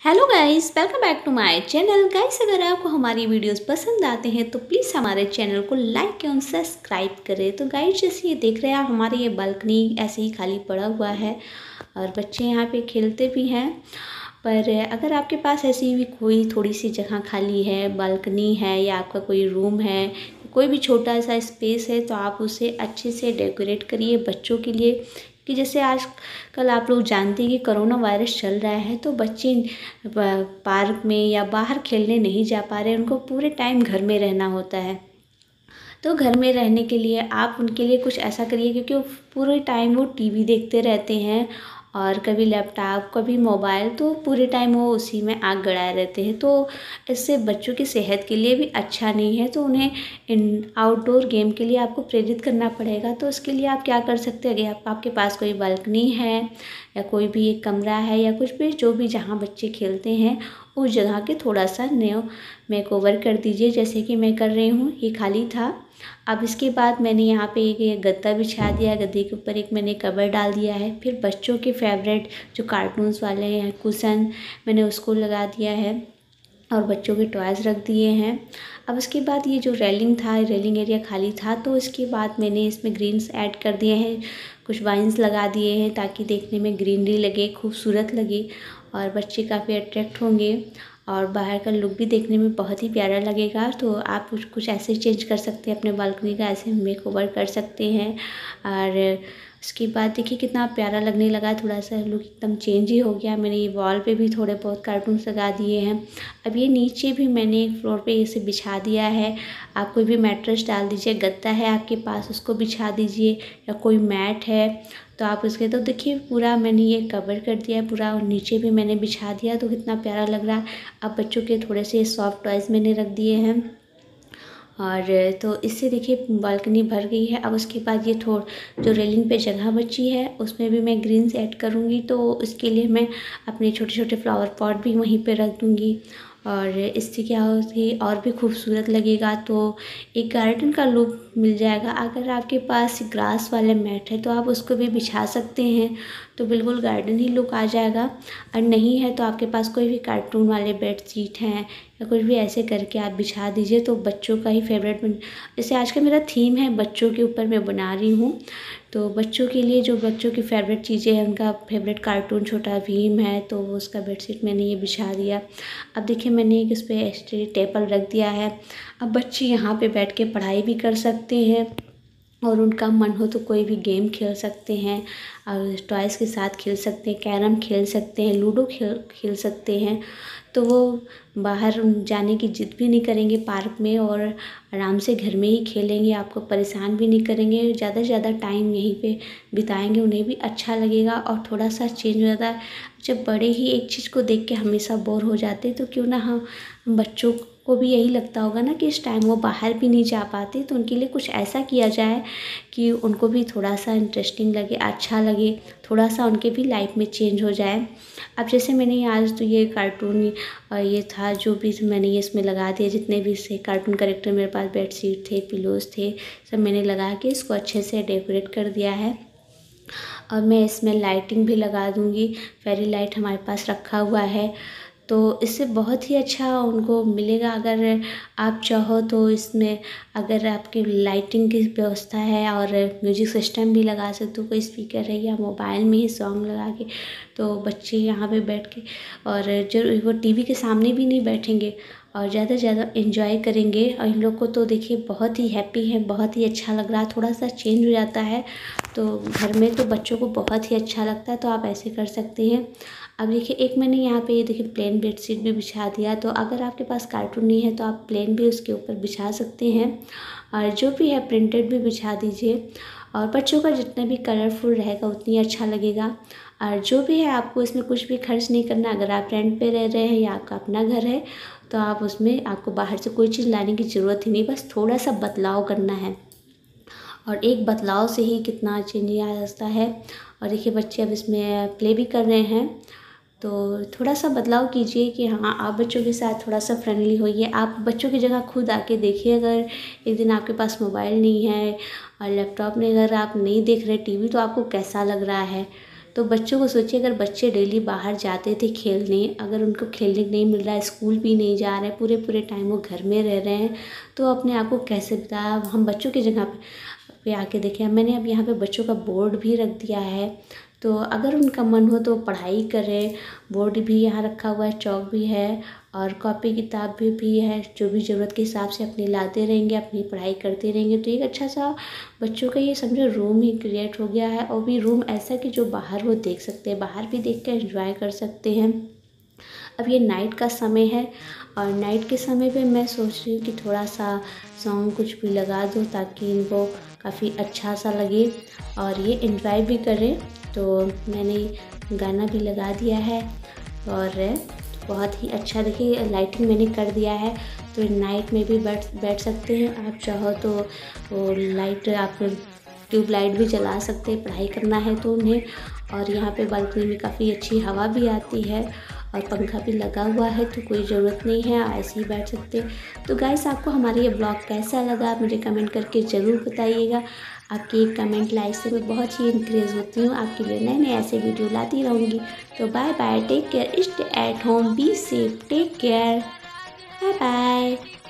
Hello guys, welcome back to my channel. Guys, अगर आपको हमारी वीडियोस पसंद आते हैं तो प्लीज़ हमारे चैनल को लाइक एवं सब्सक्राइब करें। तो गाइस, जैसे ये देख रहे हैं आप, हमारी ये बालकनी ऐसे ही खाली पड़ा हुआ है और बच्चे यहाँ पे खेलते भी हैं। पर अगर आपके पास ऐसी भी कोई थोड़ी सी जगह खाली है, बालकनी है या आपका कोई रूम है, कोई भी छोटा सा स्पेस है, तो आप उसे अच्छे से डेकोरेट करिए बच्चों के लिए। कि जैसे आजकल आप लोग जानते हैं कि कोरोना वायरस चल रहा है, तो बच्चे पार्क में या बाहर खेलने नहीं जा पा रहे, उनको पूरे टाइम घर में रहना होता है। तो घर में रहने के लिए आप उनके लिए कुछ ऐसा करिए, क्योंकि वो पूरे टाइम वो टीवी देखते रहते हैं और कभी लैपटॉप कभी मोबाइल, तो पूरे टाइम वो उसी में आग गड़ाए रहते हैं। तो इससे बच्चों की सेहत के लिए भी अच्छा नहीं है। तो उन्हें इन आउटडोर गेम के लिए आपको प्रेरित करना पड़ेगा। तो उसके लिए आप क्या कर सकते हैं, अगर आपके पास कोई बालकनी है या कोई भी एक कमरा है या कुछ भी जो भी जहाँ बच्चे खेलते हैं, उस जगह के थोड़ा सा न्यू मेकओवर कर दीजिए, जैसे कि मैं कर रही हूँ। ये खाली था। अब इसके बाद मैंने यहाँ पे एक गद्दा बिछा दिया, गद्दे के ऊपर एक मैंने कवर डाल दिया है। फिर बच्चों के फेवरेट जो कार्टून्स वाले हैं कुशन, मैंने उसको लगा दिया है और बच्चों के टॉयज़ रख दिए हैं। अब उसके बाद ये जो रेलिंग था, रेलिंग एरिया खाली था, तो इसके बाद मैंने इसमें ग्रीन्स ऐड कर दिए हैं, कुछ वाइन्स लगा दिए हैं ताकि देखने में ग्रीनरी लगे, खूबसूरत लगे और बच्चे काफ़ी अट्रैक्ट होंगे और बाहर का लुक भी देखने में बहुत ही प्यारा लगेगा। तो आप कुछ ऐसे चेंज कर सकते हैं अपने बालकनी का, ऐसे मेकओवर कर सकते हैं। और उसके बाद देखिए कितना प्यारा लगने लगा, थोड़ा सा लुक एकदम चेंज ही हो गया। मैंने ये वॉल पे भी थोड़े बहुत कार्टून्स लगा दिए हैं। अब ये नीचे भी मैंने फ्लोर पे इसे बिछा दिया है। आप कोई भी मैट्रेस डाल दीजिए, गद्दा है आपके पास उसको बिछा दीजिए या कोई मैट है तो आप उसके, तो देखिए पूरा मैंने ये कवर कर दिया है पूरा, और नीचे भी मैंने बिछा दिया, तो कितना प्यारा लग रहा है। अब बच्चों के थोड़े से सॉफ्ट टॉयज़ मैंने रख दिए हैं और तो इससे देखिए बालकनी भर गई है। अब उसके बाद ये जो रेलिंग पे जगह बची है उसमें भी मैं ग्रीन्स ऐड करूँगी, तो इसके लिए मैं अपने छोटे छोटे फ्लावर पॉट भी वहीं पे रख दूँगी और इससे क्या हो कि और भी खूबसूरत लगेगा। तो एक गार्डन का लुक मिल जाएगा। अगर आपके पास ग्रास वाले मैट है तो आप उसको भी बिछा सकते हैं, तो बिल्कुल गार्डन ही लुक आ जाएगा। और नहीं है तो आपके पास कोई भी कार्टून वाले बेडशीट हैं या कुछ भी ऐसे करके आप बिछा दीजिए, तो बच्चों का ही फेवरेट जैसे आज का मेरा थीम है बच्चों के ऊपर मैं बना रही हूँ, तो बच्चों के लिए जो बच्चों की फेवरेट चीज़ें हैं, उनका फेवरेट कार्टून छोटा भीम है, तो उसका बेडशीट मैंने ये बिछा दिया। अब देखिए मैंने एक इस पर एक्स्ट्रा टेबल रख दिया है। अब बच्चे यहाँ पे बैठ के पढ़ाई भी कर सकते हैं और उनका मन हो तो कोई भी गेम खेल सकते हैं और टॉयज़ के साथ खेल सकते हैं, कैरम खेल सकते हैं, लूडो खेल सकते हैं। तो वो बाहर जाने की जिद भी नहीं करेंगे पार्क में और आराम से घर में ही खेलेंगे, आपको परेशान भी नहीं करेंगे। ज़्यादा से ज़्यादा टाइम यहीं पे बिताएंगे, उन्हें भी अच्छा लगेगा और थोड़ा सा चेंज हो जाता है। जब बड़े ही एक चीज़ को देख के हमेशा बोर हो जाते हैं, तो क्यों ना हम बच्चों को भी यही लगता होगा ना कि इस टाइम वो बाहर भी नहीं जा पाते, तो उनके लिए कुछ ऐसा किया जाए कि उनको भी थोड़ा सा इंटरेस्टिंग लगे, अच्छा लगे, थोड़ा सा उनके भी लाइफ में चेंज हो जाए। अब जैसे मैंने आज तो ये कार्टून ये था जो भी मैंने ये इसमें लगा दिया, जितने भी से कार्टून कैरेक्टर मेरे पास बेडशीट थे, पिलोज थे, सब मैंने लगा के इसको अच्छे से डेकोरेट कर दिया है। और मैं इसमें लाइटिंग भी लगा दूँगी, फेरी लाइट हमारे पास रखा हुआ है, तो इससे बहुत ही अच्छा उनको मिलेगा। अगर आप चाहो तो इसमें अगर आपकी लाइटिंग की व्यवस्था है और म्यूजिक सिस्टम भी लगा सकते हो, कोई स्पीकर है या मोबाइल में ही सॉन्ग लगा के, तो बच्चे यहाँ पे बैठ के और जो वो टीवी के सामने भी नहीं बैठेंगे और ज़्यादा से ज़्यादा एंजॉय करेंगे। और इन लोग को तो देखिए बहुत ही हैप्पी है, बहुत ही अच्छा लग रहा है, थोड़ा सा चेंज हो जाता है तो घर में तो बच्चों को बहुत ही अच्छा लगता है, तो आप ऐसे कर सकते हैं। अब देखिए एक मैंने यहाँ पे ये देखिए प्लेन बेडशीट भी बिछा दिया, तो अगर आपके पास कार्टून नहीं है तो आप प्लेन भी उसके ऊपर बिछा सकते हैं और जो भी है प्रिंटेड भी बिछा दीजिए। और बच्चों का जितना भी कलरफुल रहेगा उतनी अच्छा लगेगा। और जो भी है आपको इसमें कुछ भी खर्च नहीं करना। अगर आप रेंट पे रह रहे हैं या आपका अपना घर है तो आप उसमें आपको बाहर से कोई चीज़ लाने की ज़रूरत ही नहीं, बस थोड़ा सा बदलाव करना है और एक बदलाव से ही कितना चेंज आ जाता है। और देखिए बच्चे अब इसमें प्ले भी कर रहे हैं, तो थोड़ा सा बदलाव कीजिए कि हाँ आप बच्चों के साथ थोड़ा सा फ्रेंडली होइए। आप बच्चों की जगह खुद आके देखिए, अगर एक दिन आपके पास मोबाइल नहीं है और लैपटॉप नहीं, अगर आप नहीं देख रहे टीवी, तो आपको कैसा लग रहा है। तो बच्चों को सोचिए, अगर बच्चे डेली बाहर जाते थे खेलने, अगर उनको खेलने नहीं मिल रहा है, स्कूल भी नहीं जा रहे हैं, पूरे पूरे टाइम वो घर में रह रहे हैं, तो अपने आप को कैसे बताया। हम बच्चों की जगह पे आके देखें, मैंने अब यहाँ पे बच्चों का बोर्ड भी रख दिया है, तो अगर उनका मन हो तो पढ़ाई करें। बोर्ड भी यहाँ रखा हुआ है, चौक भी है और कॉपी किताब भी है, जो भी ज़रूरत के हिसाब से अपनी लाते रहेंगे, अपनी पढ़ाई करते रहेंगे, तो एक अच्छा सा बच्चों का ये समझो रूम ही क्रिएट हो गया है। और भी रूम ऐसा कि जो बाहर वो देख सकते हैं, बाहर भी देख कर एंजॉय कर सकते हैं। अब ये नाइट का समय है और नाइट के समय पे मैं सोच रही हूँ कि थोड़ा सा सॉन्ग कुछ भी लगा दूँ ताकि इनको काफ़ी अच्छा सा लगे और ये एंजॉय भी करें। तो मैंने गाना भी लगा दिया है और बहुत ही अच्छा, देखिए लाइटिंग मैंने कर दिया है, तो नाइट में भी बैठ सकते हैं। आप चाहो तो वो लाइट, आप ट्यूबलाइट भी जला सकते हैं, पढ़ाई करना है तो उन्हें। और यहाँ पे बालकनी में काफ़ी अच्छी हवा भी आती है और पंखा भी लगा हुआ है, तो कोई ज़रूरत नहीं है, ऐसे ही बैठ सकते हैं। तो गाइस, आपको हमारा ये ब्लॉग कैसा लगा आप मुझे कमेंट करके ज़रूर बताइएगा। आपकी एक कमेंट लाइक से मैं बहुत ही इंक्रेज होती हूँ, आपके लिए नए नए ऐसे वीडियो लाती रहूँगी। तो bye bye, take care, stay at home, be safe, take care, bye bye.